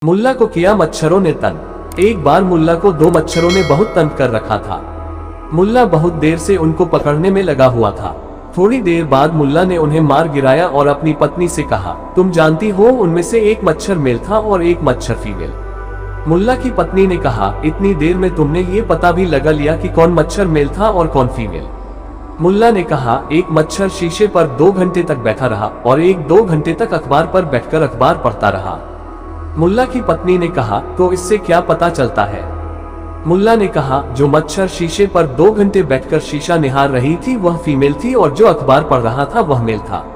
मुल्ला को किया मच्छरों ने तंग। एक बार मुल्ला को दो मच्छरों ने बहुत तंग कर रखा था। मुल्ला बहुत देर से उनको पकड़ने में लगा हुआ था। थोड़ी देर बाद मुल्ला ने उन्हें मार गिराया और अपनी पत्नी से कहा, तुम जानती हो उनमें से एक मच्छर मेल था और एक मच्छर फीमेल। मुल्ला की पत्नी ने कहा, इतनी देर में तुमने ये पता भी लगा लिया कि कौन मच्छर मेल था और कौन फीमेल। मुल्ला ने कहा, एक मच्छर शीशे पर 2 घंटे तक बैठा रहा और एक 2 घंटे तक अखबार पर बैठकर अखबार पढ़ता रहा। मुल्ला की पत्नी ने कहा, तो इससे क्या पता चलता है? मुल्ला ने कहा, जो मच्छर शीशे पर 2 घंटे बैठकर शीशा निहार रही थी वह फीमेल थी और जो अखबार पढ़ रहा था वह मेल था।